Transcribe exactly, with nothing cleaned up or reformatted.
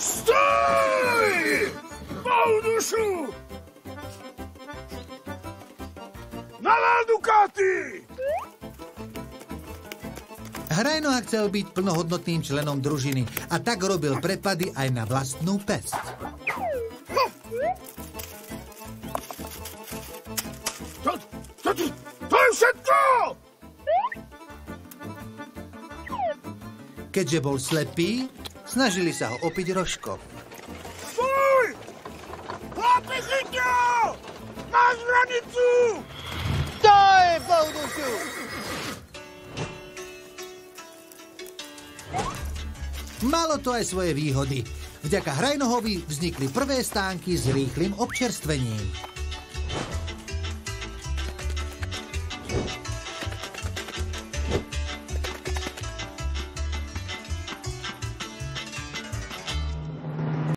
Stoj! Mou dušu! Na Ducati! Hrajnoha chcel byť plnohodnotným členom družiny a tak robil prepady aj na vlastnú päsť. To, to, to, to je všetko! Keďže bol slepý, snažili sa ho opiť rožkom. Fuj! Chlapi, chyťte ho! Máš hranicu! Stoj, Boudušu! Malo to aj svoje výhody. Vďaka Hrajnohovi vznikli prvé stánky s rýchlym občerstvením.